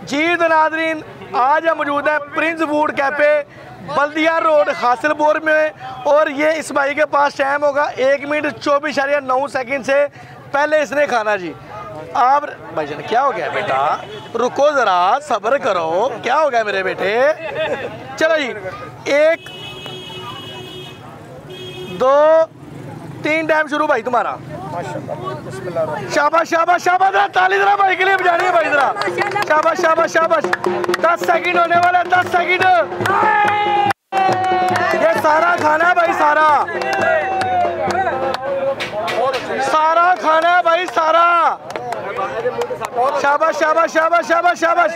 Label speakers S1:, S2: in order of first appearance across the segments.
S1: जी तो नाज़रीन, आज हम मौजूद है prince food cafe Baldia road Hasilpur में, और ये इस भाई के पास टाइम होगा 1 मिनट 24.9 सेकंड से पहले इसने खाना जी। आप भाई जान क्या हो गया बेटा, रुको ज़रा सब्र करो, क्या हो गया मेरे बेटे। चलो जी, 1 2 3 टाइम शुरू भाई तुम्हारा। शाबाश शाबाश शाबाश, ताली जरा भाई के लिए बजानी है भाई जरा। शाबाश शाबाश शाबाश। 10 सेकंड होने वाला, 10 सेकंड। ये सारा खाना है भाई, सारा खाना है भाई, सारा। शाबाश शाबाश शाबाश शाबाश शाबाश।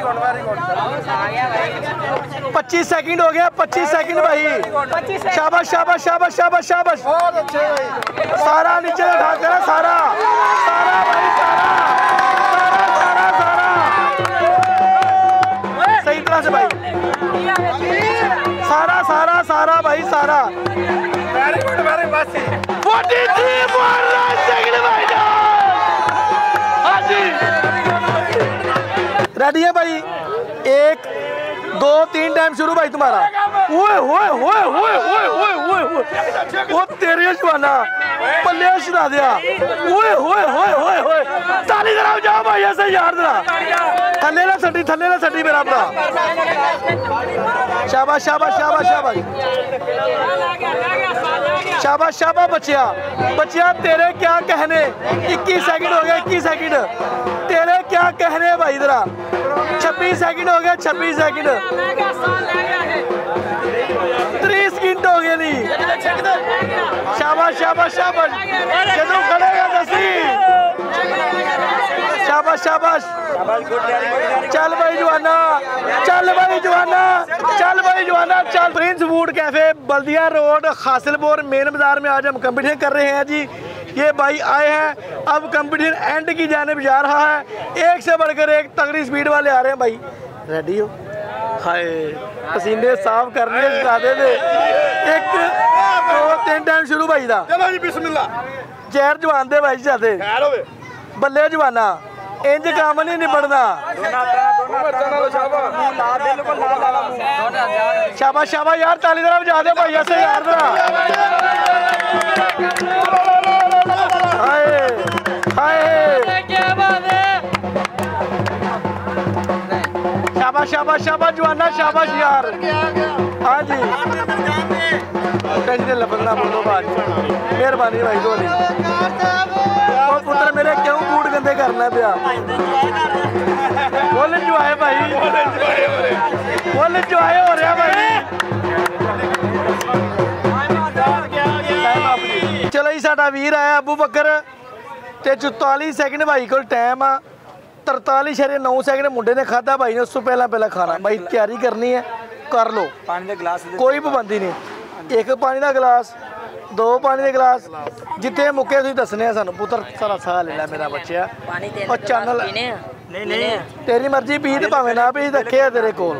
S1: 25 सेकंड हो गया, 25 सेकंड भाई। शाबाश शाबाश शाबाश शाबाश शाबाश। सारा नीचे उठा कर, सारा सारा भाई, सारा सारा सारा सही तरह से भाई, सारा सारा सारा भाई, सारा। 43 सेकंड भाई। हाँ जी, रेडी है भाई। 1 2 3 टाइम शुरू भाई तुम्हारा। ओए ओए ओए ओए ओए ओए ओए, वो तेरे जवाना पल्ले छुड़ा दिया। ओए ओए ओए ओए ओए, ताली जरा जाओ भाई ऐसे यार जरा। थल्ले ना सटी मेरा भरा। शाबाश शाबाश शाबाश शाबाश शाबाश शाबाश। बच्चिया तेरे क्या कहने। 21 सेकंड हो गए, 21 सेकंड। तेरे क्या कहने भाई जरा। 26 सेकंड हो गया, 26 सेकंड। 30 सेकंड हो गए नहीं। शाबाश शाबाश शाबाश। जदों खड़ेगा दसी। शाबाश शाबाश। चल भाई जवाना, चल भाई जवाना, चल भाई जवाना, चल। Prince food cafe Baldia road Hasilpur main बाजार में आज हम कंपटीशन कर रहे हैं जी। ये भाई आए हैं, अब कंपटीशन एंड की जानिब जा रहा है। एक से बढ़कर एक तगड़ी स्पीड वाले आ रहे हैं भाई। रेडी हो? हाय, पसीने साफ करने सिखाते थे। 1 2 3 टाइम शुरू भाई दा।
S2: चलो जी बिस्मिल्लाह।
S1: जहर जवान दे भाई जाते बल्ले जवाना, इंज काम नहीं निबड़ना। शाबाश शाबाश यार, ताली जरा बजा दे भाई ऐसे यार जरा। हाय हाय, शाबाश शाबाश शाबाश जवाना, शाबाश यार। हाँ जी, टेंशन लपकना बोलो भाई, मेहरबानी भाई थोड़ी। और पुत्र मेरे क्यों बूट गंदे करना पिया। फुल इंजॉय भाई, फुल इंजॉय हो रहा भाई। चलो जी, साडा वीर आया अबू बकर ते 44 सेकंड भाई को टाइम आ। 43.9 सेकंड मुंडे ने खादा भाई ने। उस तो पहला खाना भाई तैयारी करनी है, कर लो।
S2: पानी दे गिलास
S1: कोई पाबंदी नहीं। 1 पानी का गिलास, 2 पानी के गिलास, जितने मुक्के तुम दसने सानू। पुत्र सारा साह ले लै मेरा बच्चा। और चैनल नहीं, तेरी मर्जी पी तो भावे ना पी, रखे है तेरे कोल।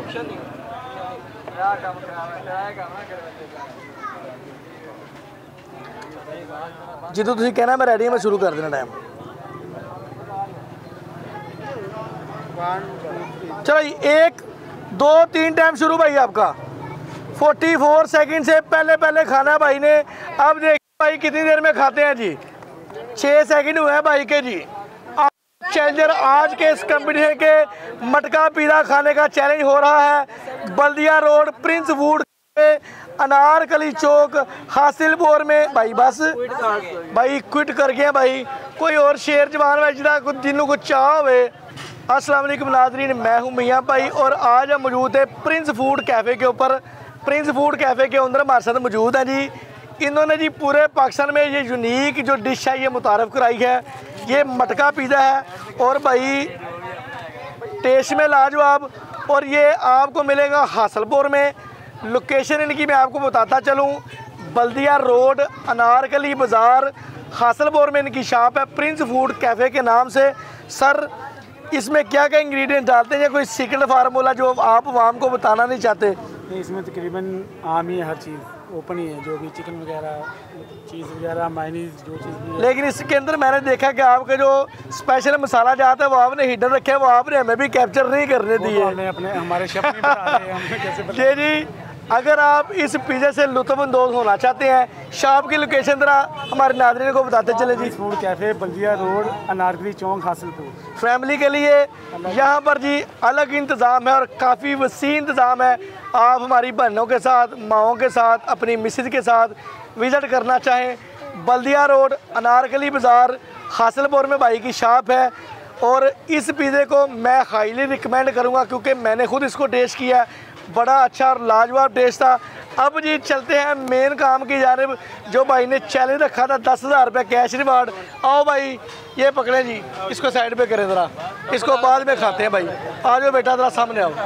S1: जिदों तुसीं कहना मैं रेडी, मैं शुरू कर देना टाइम। चलो 1 2 3 टाइम शुरू भाई आपका। 44 सेकंड से पहले खाना भाई ने। अब देखिए भाई कितनी देर में खाते हैं जी। 6 सेकंड हुए हैं भाई के जी। चैलेंजर आज के इस कंपटीशन के मटका पीला खाने का चैलेंज हो रहा है Baldia road prince food Anarkali Chowk Hasilpur में। भाई बस भाई क्विट कर गए भाई। कोई और शेर जवान बचता जिन्हों को चाह हुए। अस्सलाम वालेकुम नाज़रीन, मैं हूं मियां भाई और आज हम मौजूद है प्रिंस फूड कैफ़े के ऊपर। प्रिंस फूड कैफ़े के अंदर हमारे साथ मौजूद हैं जी। इन्होंने जी पूरे पाकिस्तान में ये यूनिक जो डिश है ये मुतारफ़ कराई है। ये मटका पिज़्ज़ा है और भाई टेस्ट में लाजवाब। और ये आपको मिलेगा हासिलपुर में। लोकेशन इनकी मैं आपको बताता चलूँ, बल्दिया रोड अनारकली बाज़ार हासिलपुर में इनकी शॉप है प्रिंस फूड कैफ़े के नाम से। सर इसमें क्या क्या इंग्रेडिएंट डालते हैं या कोई सीक्रेट फार्मूला जो आप आवाम को बताना नहीं चाहते?
S2: इसमें तकरीबन आम ही है हर चीज़। ओपन ही है, जो भी चिकन वगैरह, चीज़ वगैरह, मायनीज, जो चीज़ भी है।
S1: लेकिन इसके अंदर मैंने देखा कि आपका जो स्पेशल मसाला जाता है वो आपने हिडन रखा है, वो आपने हमें भी कैप्चर नहीं करने दी है।
S2: हमने अपने हमारे शेफ नहीं बता रहे, हमने कैसे बता।
S1: जी जी, अगर आप इस पिज़्ज़ा से लुत्फ़अंदोज़ होना चाहते हैं, शॉप की लोकेशन जरा हमारे नाज़रीन को बताते चले जी।
S2: Food cafe, Baldia road, Anarkali Chowk, Hasilpur.
S1: Family के लिए यहाँ पर जी अलग इंतज़ाम है और काफ़ी वसी इंतज़ाम है। आप हमारी बहनों के साथ, माओं के साथ, अपनी मिसेज के साथ विज़िट करना चाहें, बल्दिया रोड, अनारकली बाज़ार, हासिलपुर में भाई की शॉप है। और इस पिज़्ज़े को मैं हाईली रिकमेंड करूँगा क्योंकि मैंने खुद इसको टेस्ट किया, बड़ा अच्छा और लाजवाब टेस्ट था। अब जी चलते हैं मेन काम की जानिब, जो भाई ने चैलेंज रखा था 10,000 रुपये कैश रिवार्ड। आओ भाई, ये पकड़े जी, इसको साइड पे करें ज़रा, इसको बाद में खाते हैं भाई। आ जाओ बेटा, ज़रा सामने आओ।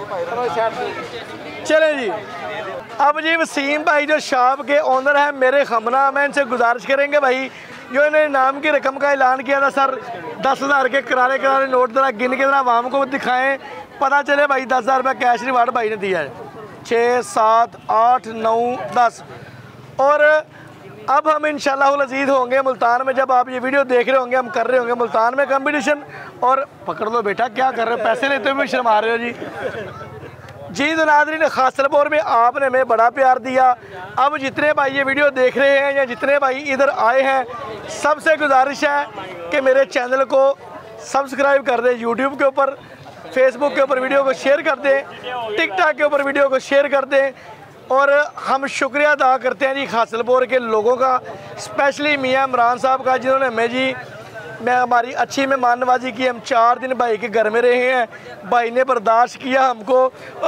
S1: चलें जी, अब जी वसीम भाई जो शॉप के ओनर हैं, मेरे हमना, मैं इनसे गुजारिश करेंगे भाई, जो इन्होंने इनाम की रकम का ऐलान किया था सर, 10,000 के करारे करारे नोट ज़रा गिन के ज़रा आवाम को दिखाएं, पता चले भाई 10,000 रुपये कैश रिवार्ड भाई ने दिया है। 6, 7, 8, 9, 10। और अब हम इंशाल्लाह अज़ीज़ होंगे मुल्तान में, जब आप ये वीडियो देख रहे होंगे, हम कर रहे होंगे मुल्तान में कंपटीशन। और पकड़ लो बेटा, क्या कर रहे हो, पैसे लेते हुए शर्मा रहे हो जी। जी तो नाज़रीन, हासिलपुर में आपने हमें बड़ा प्यार दिया। अब जितने भाई ये वीडियो देख रहे हैं या जितने भाई इधर आए हैं, सबसे गुजारिश है कि मेरे चैनल को सब्सक्राइब कर दें, यूट्यूब के ऊपर, फेसबुक के ऊपर वीडियो को शेयर कर दें, टिकटॉक के ऊपर वीडियो को शेयर कर दें। और हम शुक्रिया अदा करते हैं जी हासिलपुर के लोगों का, स्पेशली मियाँ इमरान साहब का, जिन्होंने हमें जी हमारी अच्छी मेहमान नवाजी की। हम 4 दिन भाई के घर में रहे हैं, भाई ने बर्दाश्त किया हमको।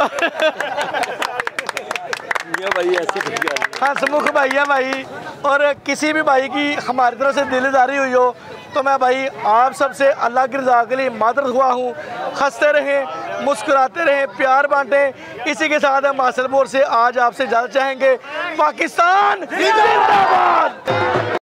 S3: भाई ऐसे
S1: हंसमुख भैया भाई, और किसी भी भाई की हमारी तरफ से दिलदारी हुई हो तो मैं भाई आप सबसे अल्लाह की रज़ा के लिए मादरत हुआ हूँ। हंसते रहें, मुस्कुराते रहें, प्यार बांटें। इसी के साथ हम हासिलपुर से आज आपसे इजाज़त चाहेंगे। पाकिस्तान जिंदाबाद।